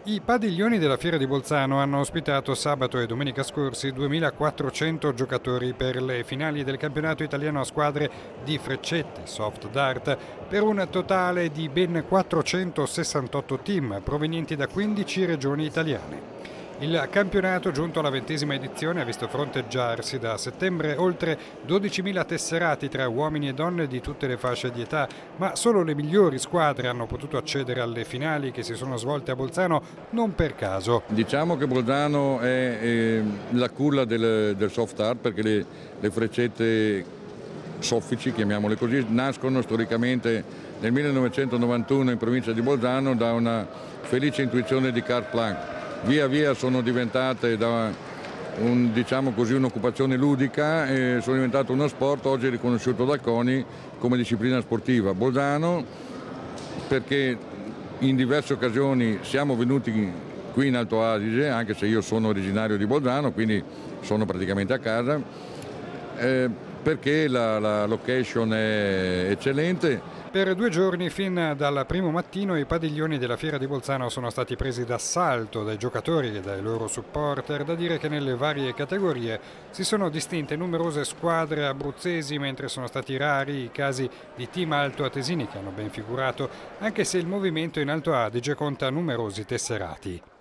I padiglioni della Fiera di Bolzano hanno ospitato sabato e domenica scorsi 2.400 giocatori per le finali del campionato italiano a squadre di freccette, soft dart, per un totale di ben 468 team provenienti da 15 regioni italiane. Il campionato, giunto alla 20ª edizione, ha visto fronteggiarsi da settembre oltre 12.000 tesserati tra uomini e donne di tutte le fasce di età, ma solo le migliori squadre hanno potuto accedere alle finali che si sono svolte a Bolzano non per caso. Diciamo che Bolzano è la culla del soft art, perché le freccette soffici, chiamiamole così, nascono storicamente nel 1991 in provincia di Bolzano da una felice intuizione di Karl Planck. Via via sono diventate da un'occupazione ludica e sono diventate uno sport oggi riconosciuto da CONI come disciplina sportiva. Bolzano, perché in diverse occasioni siamo venuti qui in Alto Adige, anche se io sono originario di Bolzano, quindi sono praticamente a casa, perché la location è eccellente. Per 2 giorni, fin dal primo mattino, i padiglioni della Fiera di Bolzano sono stati presi d'assalto dai giocatori e dai loro supporter. Da dire che nelle varie categorie si sono distinte numerose squadre abruzzesi, mentre sono stati rari i casi di team altoatesini che hanno ben figurato, anche se il movimento in Alto Adige conta numerosi tesserati.